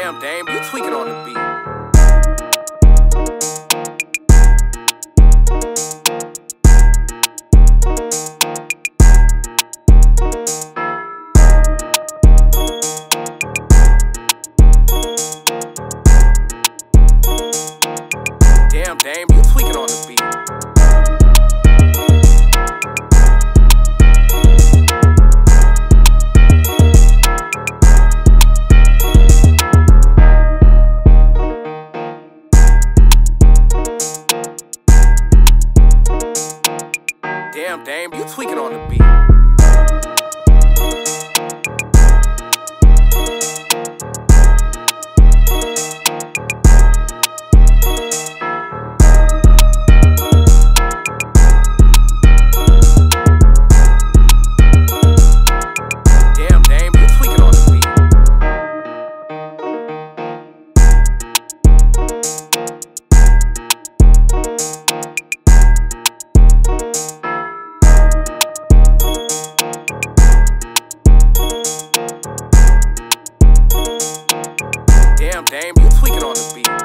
Damn, Dame, you tweaking on the beat. Damn, Dame, you tweaking on the beat. Damn, Dame, you tweaking on the beat. Damn, Dame, you tweaking on the beat. Damn, Dame, you tweaking on the beat.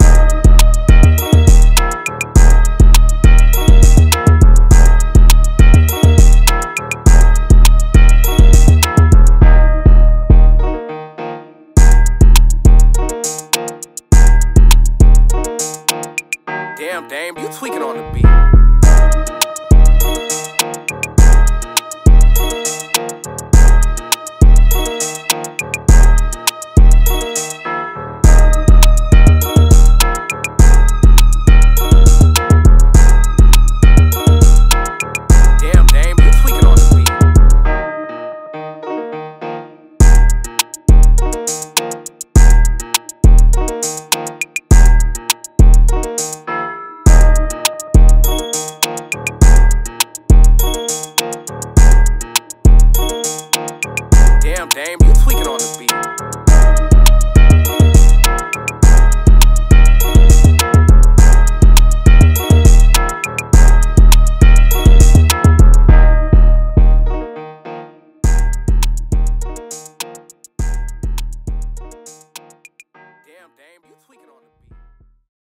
Damn, Dame, you tweaking on the beat. Damn, Dame, you tweaking on the beat. Damn, Dame, you tweaking on the beat.